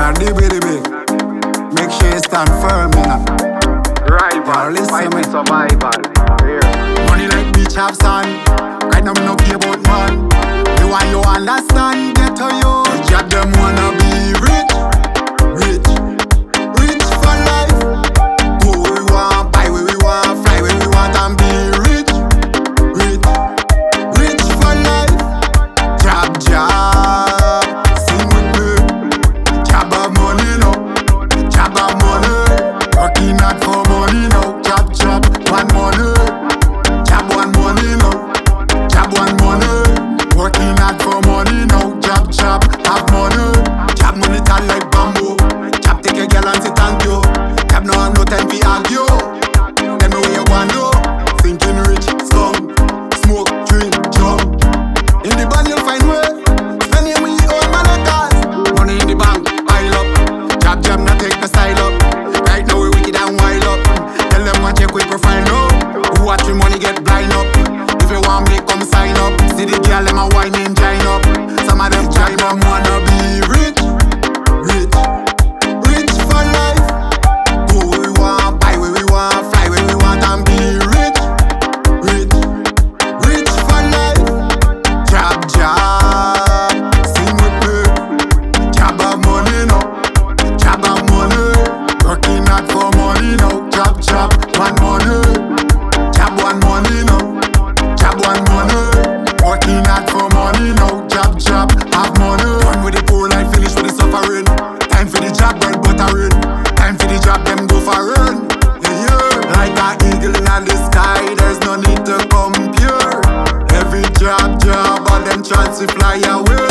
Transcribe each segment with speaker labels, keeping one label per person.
Speaker 1: Cardi-B-D-B. Make sure you stand firm, you know.
Speaker 2: Rival, fight with survival.
Speaker 1: Money like beach have sand. Right now me no care about man. Me want you understand. Get to you. Job them wanna be rich, rich, rich for life. Go where we want, buy where we want, fly where we want, and be rich, rich, rich for life. Job, job, sing with me. Job of money, no. Job of money. Working hard for money, no. Job, job, one money. Job one money, no. Job one money. Working hard for money, no. Job, job, have money. Job money tall like bamboo. Job take a girl and sit and go. Job no have no time for argue. Tell me where you want to. Thinking rich, scum, smoke, drink, jump. In the band you'll find way. Spending with your own money cars. Money in the bank, pile up. Job, job, not take the style up. Right now we wicked and wild up. Tell them what check with profile now. Who watch your money get blind up. If you want me, come sign up. See the girl, them a wine and join up. Some of them try them wanna be rich, rich, rich for life. Go where we want, buy where we want, fly where we want, and be rich, rich, rich for life. Job, job, sing with me. Job of money, no. Job of money. Working hard for money, no. Job, job, one money. Job one money, no. Job one money. Working hard for money, no. Job, job, have money. Done with the poor life, finish with the suffering. Time for the job, burn buttering. Time for the job, them go for run. Yeah, yeah. Like an eagle in the sky, there's no need to compare. Every job, job, all them chance to fly away.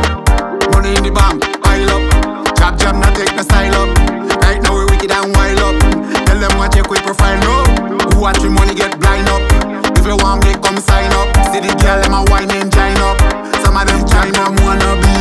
Speaker 1: Money in the bank, pile up. Job, job, not take the style up. Right now we wicked and wild up. Tell them what check with profile now. Who watch your money get blind up. If you want me, come sign up. See the girl, them a wine and join up. Some of them try them wanna be